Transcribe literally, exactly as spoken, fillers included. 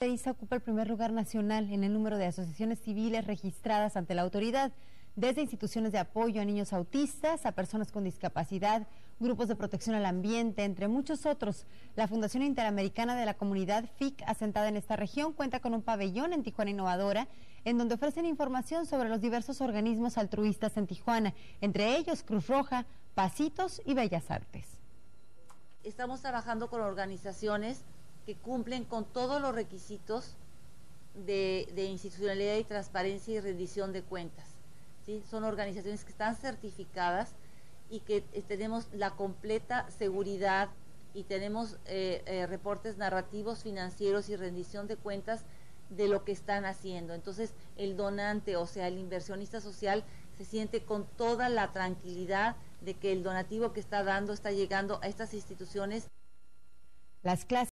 ISA ocupa el primer lugar nacional en el número de asociaciones civiles registradas ante la autoridad, desde instituciones de apoyo a niños autistas, a personas con discapacidad, grupos de protección al ambiente, entre muchos otros. La Fundación Interamericana de la Comunidad F I C, asentada en esta región, cuenta con un pabellón en Tijuana Innovadora, en donde ofrecen información sobre los diversos organismos altruistas en Tijuana, entre ellos Cruz Roja, Pasitos y Bellas Artes. Estamos trabajando con organizaciones que cumplen con todos los requisitos de, de institucionalidad y transparencia y rendición de cuentas, ¿sí? Son organizaciones que están certificadas y que eh, tenemos la completa seguridad y tenemos eh, eh, reportes narrativos, financieros y rendición de cuentas de lo que están haciendo. Entonces el donante, o sea el inversionista social, se siente con toda la tranquilidad de que el donativo que está dando está llegando a estas instituciones. Las clases